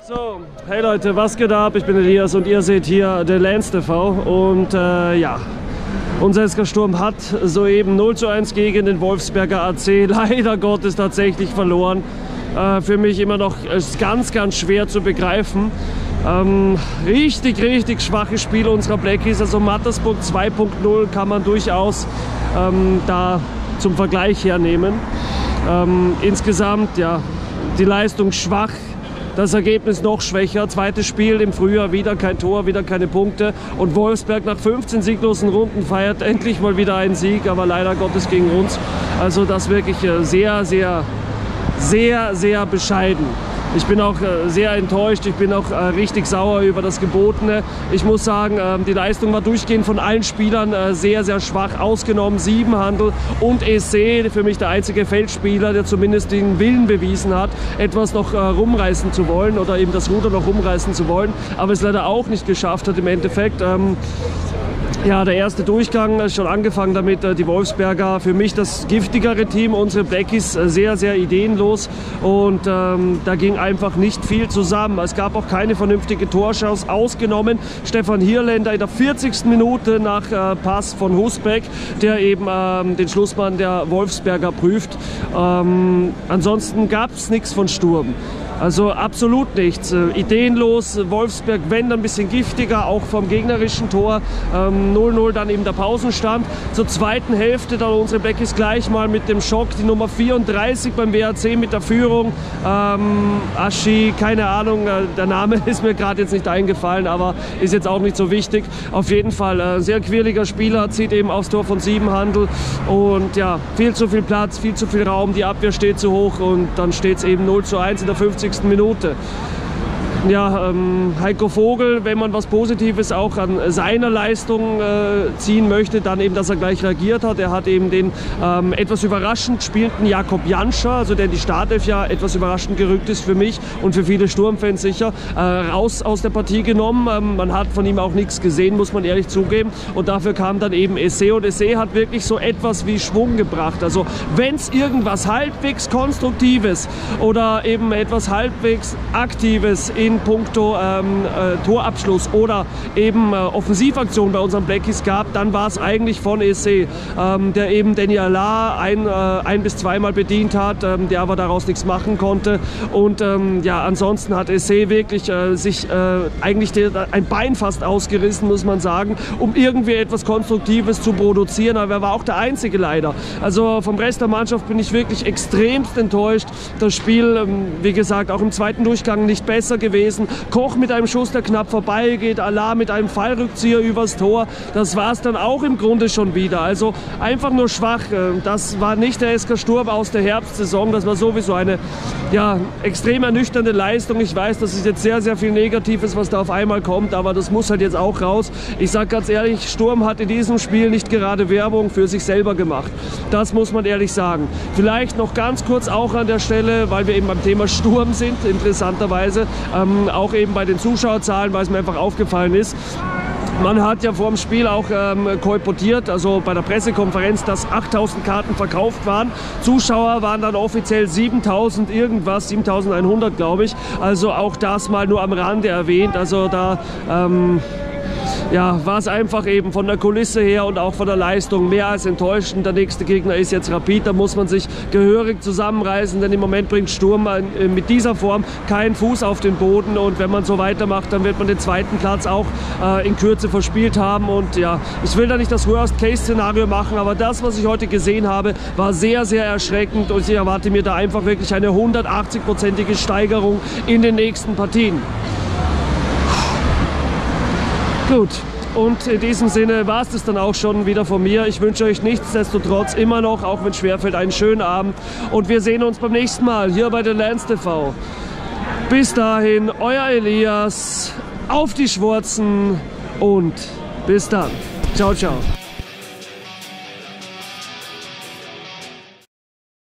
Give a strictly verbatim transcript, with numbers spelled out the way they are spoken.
So, hey Leute, was geht ab? Ich bin Elias und ihr seht hier den Lance T V und äh, ja, unser S K Sturm hat soeben null zu eins gegen den Wolfsberger A C leider Gottes tatsächlich verloren. Äh, für mich immer noch ist ganz, ganz schwer zu begreifen. Ähm, richtig, richtig schwaches Spiel unserer Blackies, also Mattersburg zwei Punkt null kann man durchaus ähm, da zum Vergleich hernehmen. Ähm, insgesamt, ja, die Leistung schwach. Das Ergebnis noch schwächer. Zweites Spiel im Frühjahr, wieder kein Tor, wieder keine Punkte. Und Wolfsberg nach fünfzehn sieglosen Runden feiert endlich mal wieder einen Sieg, aber leider Gottes gegen uns. Also das wirklich sehr, sehr, sehr, sehr bescheiden. Ich bin auch sehr enttäuscht, ich bin auch richtig sauer über das Gebotene. Ich muss sagen, die Leistung war durchgehend von allen Spielern sehr, sehr schwach, ausgenommen Siebenhandel und E C, für mich der einzige Feldspieler, der zumindest den Willen bewiesen hat, etwas noch rumreißen zu wollen oder eben das Ruder noch rumreißen zu wollen, aber es leider auch nicht geschafft hat im Endeffekt. Ja, der erste Durchgang ist schon angefangen damit, die Wolfsberger, für mich das giftigere Team, unsere Blackies sehr, sehr ideenlos und ähm, da ging einfach nicht viel zusammen. Es gab auch keine vernünftige Torchance, ausgenommen Stefan Hierländer in der vierzigsten Minute nach äh, Pass von Husbeck, der eben ähm, den Schlussmann der Wolfsberger prüft. Ähm, ansonsten gab es nichts von Sturm. Also absolut nichts. Äh, ideenlos, Wolfsberg, wenn dann ein bisschen giftiger, auch vom gegnerischen Tor. null null dann eben der Pausenstand. Zur zweiten Hälfte dann unsere Blackies gleich mal mit dem Schock. Die Nummer vierunddreißig beim W A C mit der Führung. Ähm, Aschi, keine Ahnung, äh, der Name ist mir gerade jetzt nicht eingefallen, aber ist jetzt auch nicht so wichtig. Auf jeden Fall äh, sehr quirliger Spieler, zieht eben aufs Tor von Siebenhandel. Und ja, viel zu viel Platz, viel zu viel Raum, die Abwehr steht zu hoch und dann steht es eben null zu eins in der fünfzigsten Minute. Ja, ähm, Heiko Vogel, wenn man was Positives auch an seiner Leistung äh, ziehen möchte, dann eben, dass er gleich reagiert hat. Er hat eben den ähm, etwas überraschend spielten Jakob Janscher, also der in die Startelf ja etwas überraschend gerückt ist für mich und für viele Sturmfans sicher, äh, raus aus der Partie genommen. Ähm, man hat von ihm auch nichts gesehen, muss man ehrlich zugeben. Und dafür kam dann eben Esse und Esse hat wirklich so etwas wie Schwung gebracht. Also wenn es irgendwas halbwegs Konstruktives oder eben etwas halbwegs Aktives in puncto ähm, äh, Torabschluss oder eben äh, Offensivaktion bei unseren Blackies gab, dann war es eigentlich von Esse, ähm, der eben Denny Allah ein, äh, ein bis zweimal bedient hat, ähm, der aber daraus nichts machen konnte. Und ähm, ja, ansonsten hat Esse wirklich äh, sich äh, eigentlich der, ein Bein fast ausgerissen, muss man sagen, um irgendwie etwas Konstruktives zu produzieren. Aber er war auch der Einzige leider. Also vom Rest der Mannschaft bin ich wirklich extremst enttäuscht. Das Spiel, ähm, wie gesagt, auch im zweiten Durchgang nicht besser gewesen. Koch mit einem Schuss, der knapp vorbeigeht, Allah mit einem Fallrückzieher übers Tor. Das war es dann auch im Grunde schon wieder. Also einfach nur schwach. Das war nicht der S K Sturm aus der Herbstsaison. Das war sowieso eine ja, extrem ernüchternde Leistung. Ich weiß, das ist jetzt sehr, sehr viel Negatives, was da auf einmal kommt, aber das muss halt jetzt auch raus. Ich sage ganz ehrlich, Sturm hat in diesem Spiel nicht gerade Werbung für sich selber gemacht. Das muss man ehrlich sagen. Vielleicht noch ganz kurz auch an der Stelle, weil wir eben beim Thema Sturm sind, interessanterweise, ähm, auch eben bei den Zuschauerzahlen, weil es mir einfach aufgefallen ist. Man hat ja vor dem Spiel auch ähm, kolportiert, also bei der Pressekonferenz, dass achttausend Karten verkauft waren. Zuschauer waren dann offiziell siebentausend irgendwas, siebentausendeinhundert glaube ich. Also auch das mal nur am Rande erwähnt. Also da ähm, ja, war es einfach eben von der Kulisse her und auch von der Leistung mehr als enttäuschend. Der nächste Gegner ist jetzt Rapid, da muss man sich gehörig zusammenreißen, denn im Moment bringt Sturm mit dieser Form keinen Fuß auf den Boden und wenn man so weitermacht, dann wird man den zweiten Platz auch äh, in Kürze verspielt haben und ja, ich will da nicht das Worst-Case-Szenario machen, aber das, was ich heute gesehen habe, war sehr, sehr erschreckend und ich erwarte mir da einfach wirklich eine hundertachtzig-prozentige Steigerung in den nächsten Partien. Gut, und in diesem Sinne war es das dann auch schon wieder von mir. Ich wünsche euch nichtsdestotrotz immer noch, auch wenn es schwerfällt, einen schönen Abend. Und wir sehen uns beim nächsten Mal hier bei den Lance T V. Bis dahin, euer Elias, auf die Schwarzen und bis dann. Ciao, ciao.